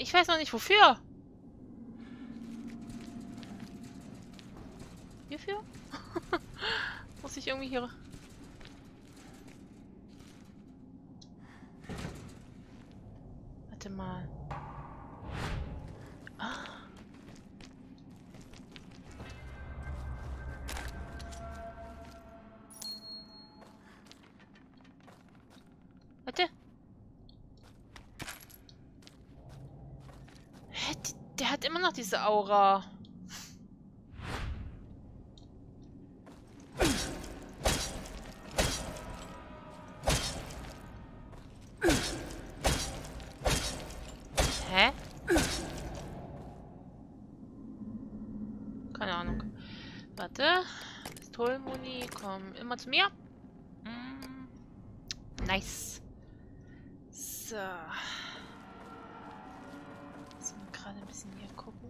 Ich weiß noch nicht wofür. Hierfür? Muss ich irgendwie hier... Warte mal. Ah. Warte. Hä? Der hat immer noch diese Aura. Hä? Keine Ahnung. Warte. Pistolenmuni, komm immer zu mir. Nice. So. Jetzt mal gerade ein bisschen hier gucken.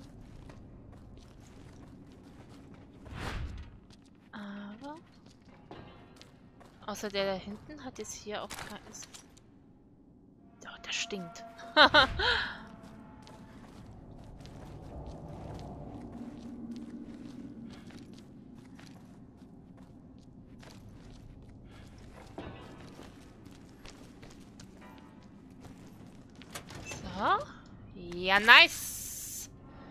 Aber... Außer der da hinten hat jetzt hier auch keines... Oh, das stinkt. So. Ja, nice.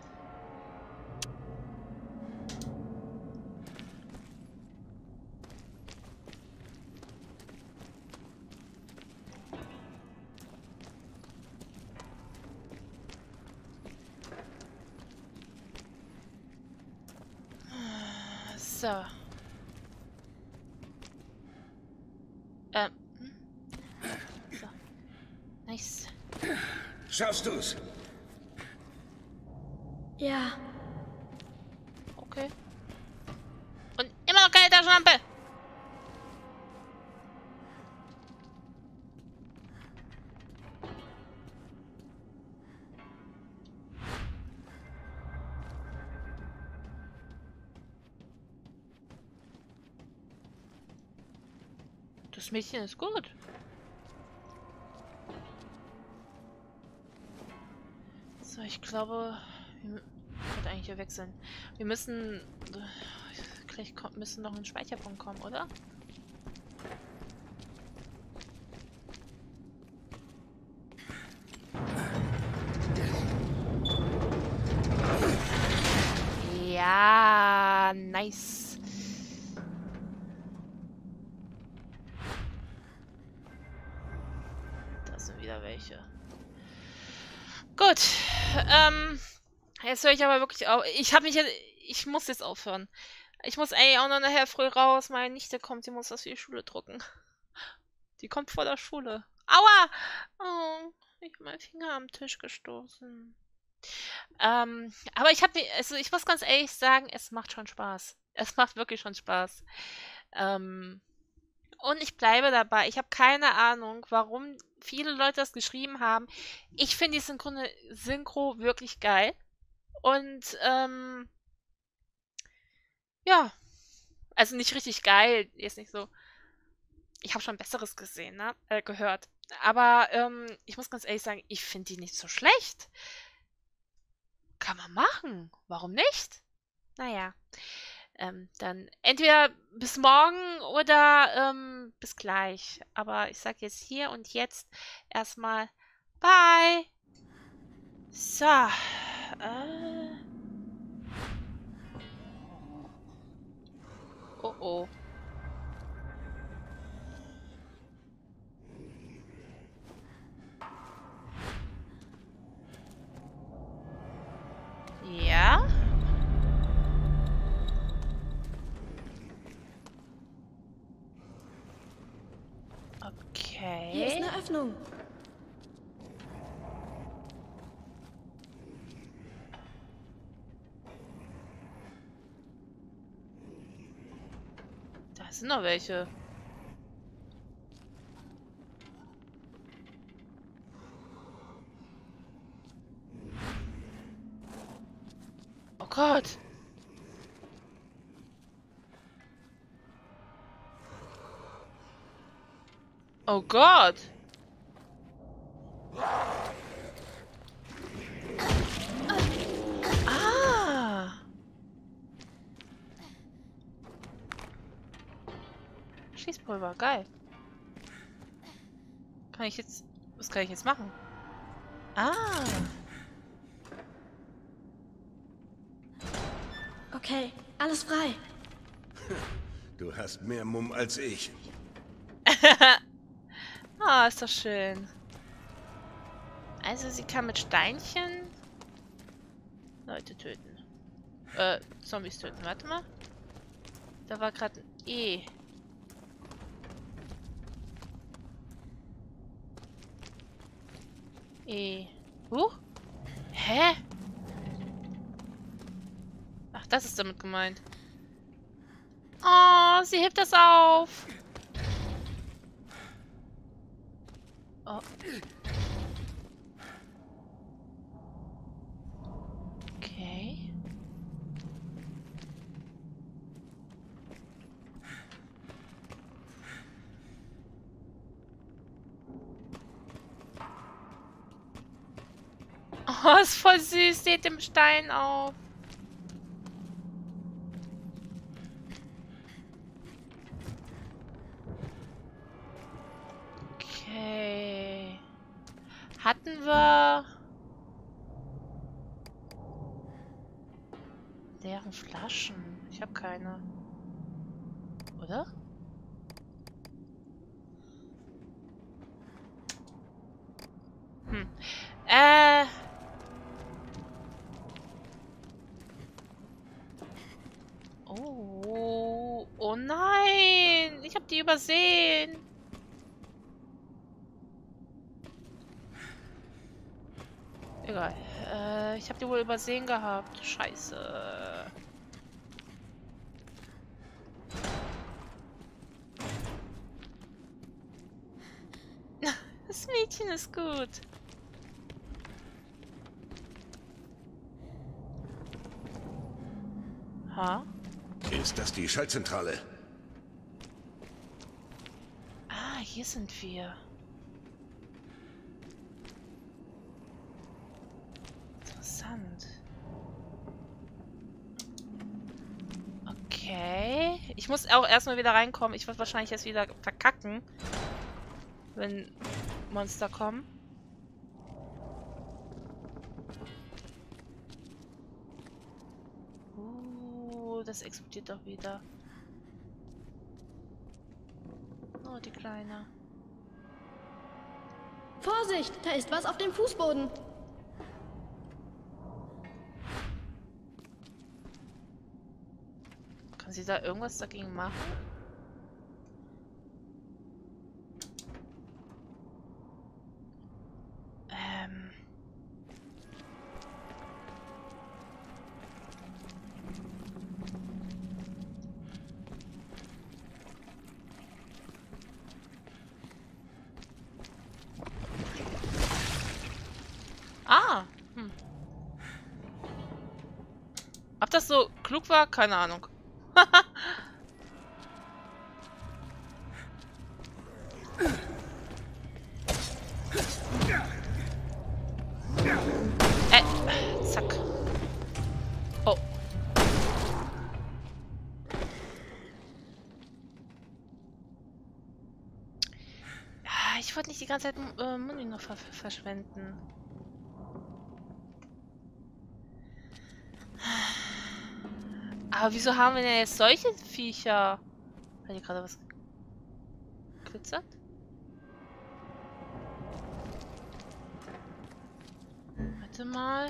So. So. Nice. Schaffst du's? Ja. Okay. Und immer noch keine Taschenlampe. Das Mädchen ist gut. So, ich glaube, wir wird eigentlich hier wechseln. Wir müssen gleich müssen noch ein Speicherpunkt kommen, oder? Ja, nice. Da sind wieder welche. Gut. Jetzt höre ich aber wirklich auf. Ich muss jetzt aufhören. Ich muss eigentlich auch noch nachher früh raus. Meine Nichte kommt, sie muss was für die Schule drucken. Die kommt vor der Schule. Aua! Oh, ich habe meinen Finger am Tisch gestoßen. Aber ich muss ganz ehrlich sagen, es macht schon Spaß. Es macht wirklich schon Spaß. Und ich bleibe dabei. Ich habe keine Ahnung, warum viele Leute das geschrieben haben. Ich finde die Synchro wirklich geil. Und, ja. Also nicht richtig geil. Ist nicht so. Ich habe schon Besseres gesehen, ne? Gehört. Aber, ich muss ganz ehrlich sagen, ich finde die nicht so schlecht. Kann man machen. Warum nicht? Naja. Dann entweder bis morgen oder bis gleich. Aber ich sag jetzt hier und jetzt erstmal bye. So. Oh oh. Ja. Okay. Hier ist eine Öffnung. Da sind noch welche. Oh Gott. Oh Gott. Schießpulver, geil. Kann ich jetzt... Was kann ich jetzt machen? Ah. Okay, alles frei. Du hast mehr Mumm als ich. Ah, ist doch schön. Also sie kann mit Steinchen Leute töten. Zombies töten. Warte mal. Da war gerade ein E. E. Hä? Ach, das ist damit gemeint. Oh, sie hebt das auf. Oh. Okay. Oh, ist voll süß. Seht dem Stein auf. Okay. Hatten wir... leeren Flaschen? Ich habe keine. Oder? Hm. Oh. Oh nein. Ich habe die übersehen. Egal. Ich habe die wohl übersehen gehabt. Scheiße. Das Mädchen ist gut. Ha? Ist das die Schaltzentrale? Ah, hier sind wir. Interessant. Okay. Ich muss auch erstmal wieder reinkommen. Ich werde wahrscheinlich jetzt wieder verkacken, wenn Monster kommen. Das explodiert doch wieder. Oh, die Kleine. Vorsicht, da ist was auf dem Fußboden. Kann sie da irgendwas dagegen machen? Ah! Ob das so klug war? Keine Ahnung. Zack. Oh. Ja, ich wollte nicht die ganze Zeit Muni noch verschwenden. Aber wieso haben wir denn jetzt solche Viecher? Hat hier gerade was glitzert? Warte mal.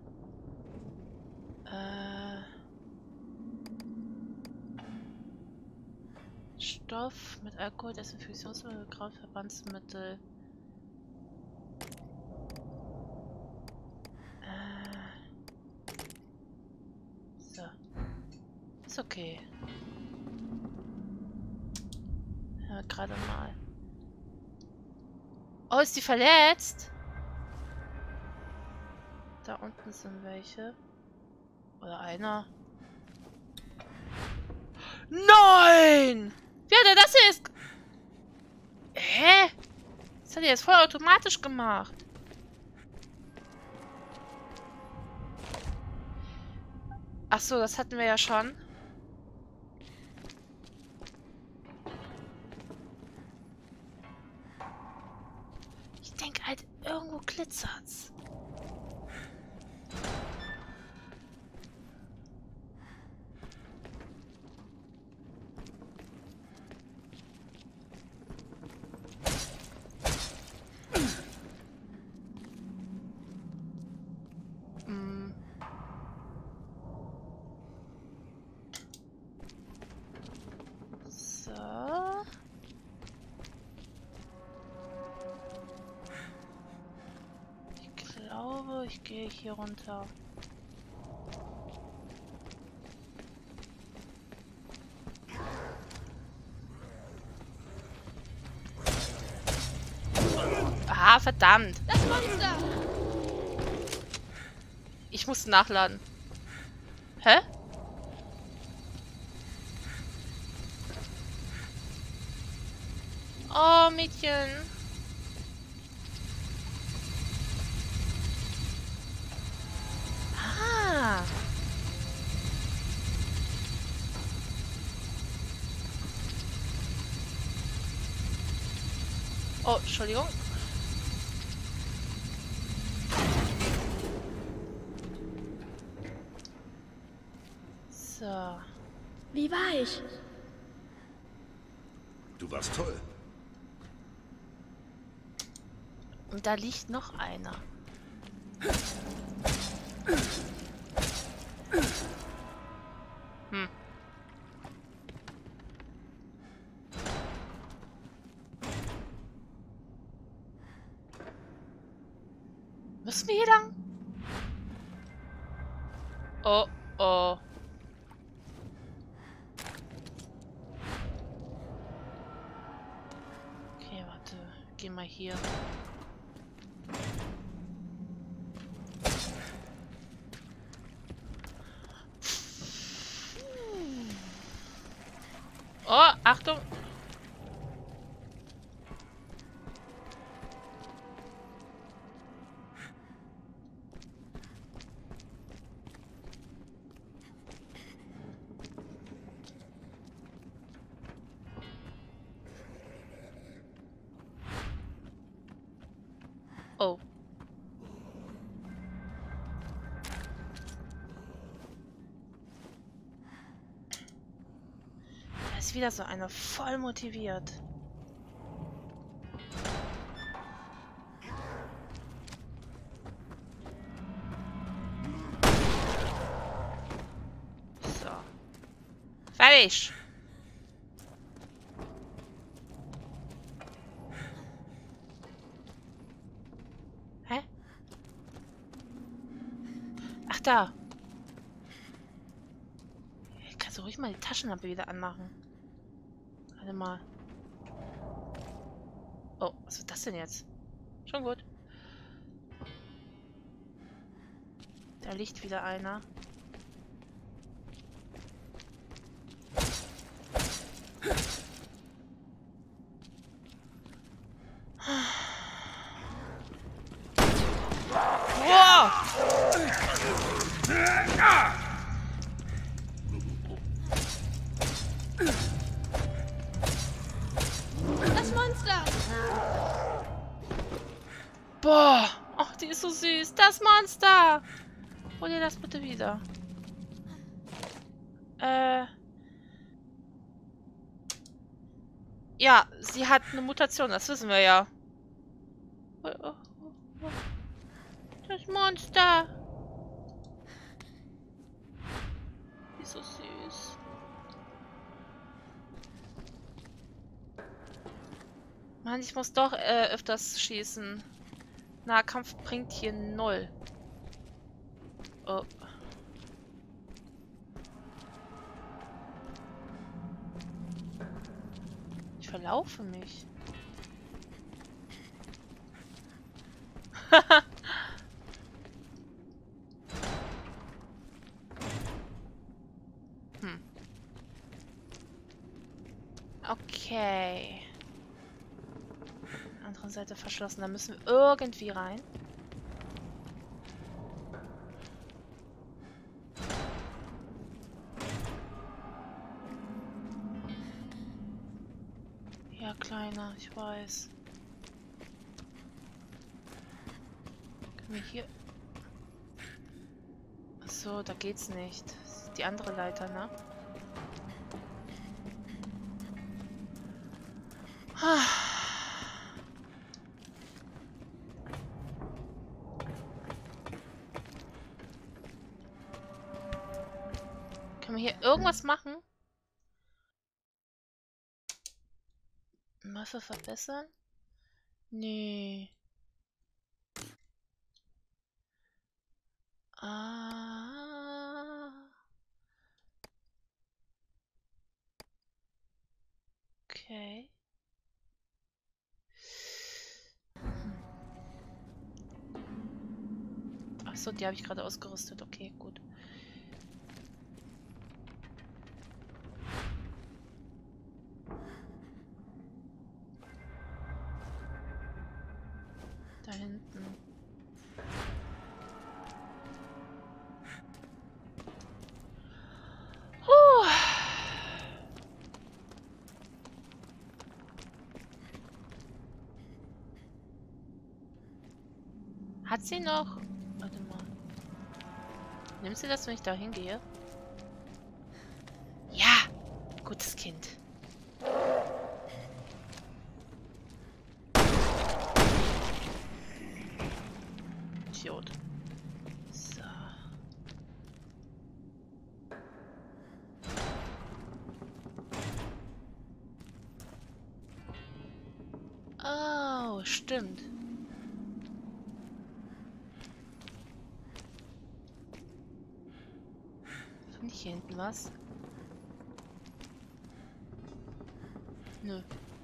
Stoff mit Alkohol, Desinfektionsmittel, Krautverbandsmittel. So. Ist okay. Ja, gerade mal. Oh, ist die verletzt? Da unten sind welche. Oder einer. Nein! Wie hat er das jetzt? Hä? Das hat er jetzt voll automatisch gemacht. Ach so, das hatten wir ja schon. glitzert's. So. Ich glaube, ich gehe hier runter. Ah, verdammt. Das Monster! Ich muss nachladen. Hä? Oh, Mädchen. Ah. Oh, Entschuldigung. So. Wie war ich? Du warst toll. Und da liegt noch einer. Hm. Müssen wir hier lang? Oh, oh. Okay, warte. Geh mal hier. Oh, Achtung! Oh. Da ist wieder so einer voll motiviert. So. Fertig. Hä? Ach, da. Kannst du ruhig mal die Taschenlampe wieder anmachen? Warte mal. Oh, was ist das denn jetzt? Schon gut. Da liegt wieder einer. Wow! Das Monster! Boah! Ach, die ist so süß. Das Monster! Hol dir das bitte wieder. Ja, sie hat eine Mutation, das wissen wir ja. Oh, oh, oh, oh. Das Monster! Die ist so süß. Mann, ich muss doch öfters schießen. Nahkampf bringt hier 0. Oh. Ich verlaufe mich. Hm. Okay. Andere Seite verschlossen. Da müssen wir irgendwie rein. Ja, Kleiner, ich weiß. Können wir hier... Achso, da geht's nicht. Das ist die andere Leiter, ne? Können wir hier irgendwas machen? Waffe verbessern? Nee. Ah. Okay. Achso, die habe ich gerade ausgerüstet. Okay, gut. Da hinten. Hat sie noch? Warte mal. Nimmt sie das, wenn ich da hingehe? Ja! Gutes Kind. Idiot. So. Oh, stimmt. Finde ich hier hinten was? Nö.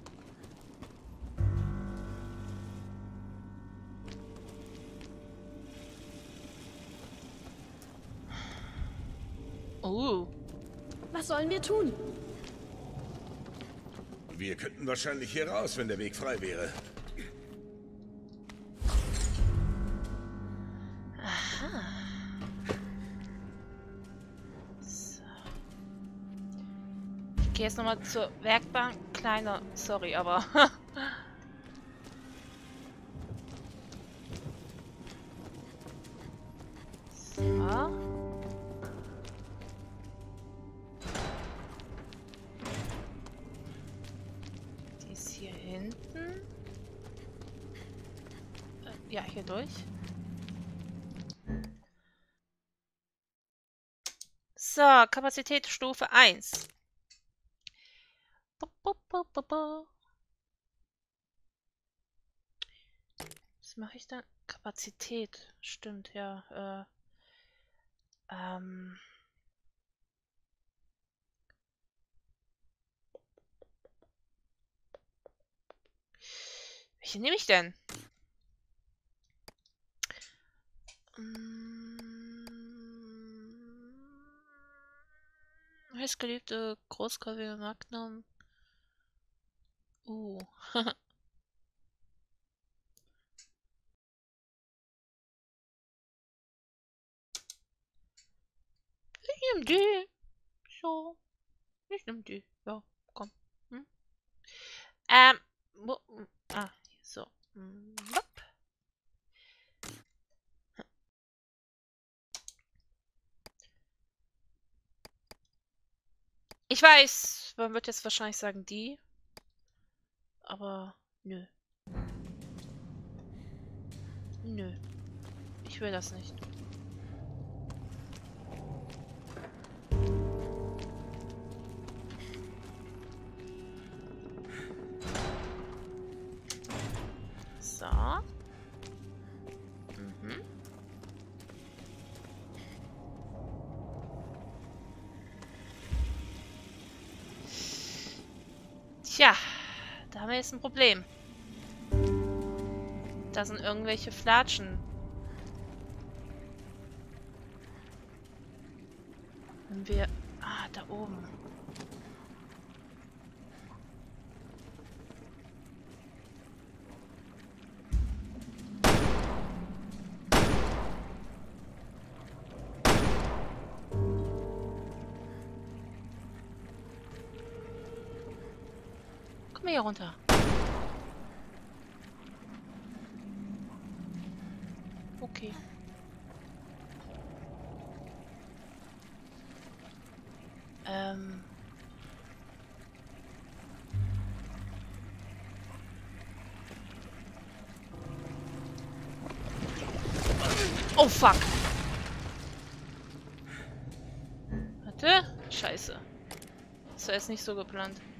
Oh. Was sollen wir tun? Wir könnten wahrscheinlich hier raus, wenn der Weg frei wäre. Aha. So. Ich gehe jetzt nochmal zur Werkbank. Kleiner, sorry, aber... so. Die ist hier hinten. Ja, hier durch. So, Kapazität Stufe 1. Was mache ich dann? Kapazität. Stimmt, ja. Welche nehme ich denn? Heißgeliebte Großkaliber Magnum. Ich nehme die. So. Ich nehme die. Ja, komm. Hm? So. Wupp. Ich weiß, man wird jetzt wahrscheinlich sagen die. Aber nö. Nö. Ich will das nicht. So. Mhm. Tja, da haben wir jetzt ein Problem. Da sind irgendwelche Flatschen. Wenn wir... Ah, da oben. Komm hier runter. Okay. Oh, fuck. Warte. Scheiße. Das war jetzt nicht so geplant.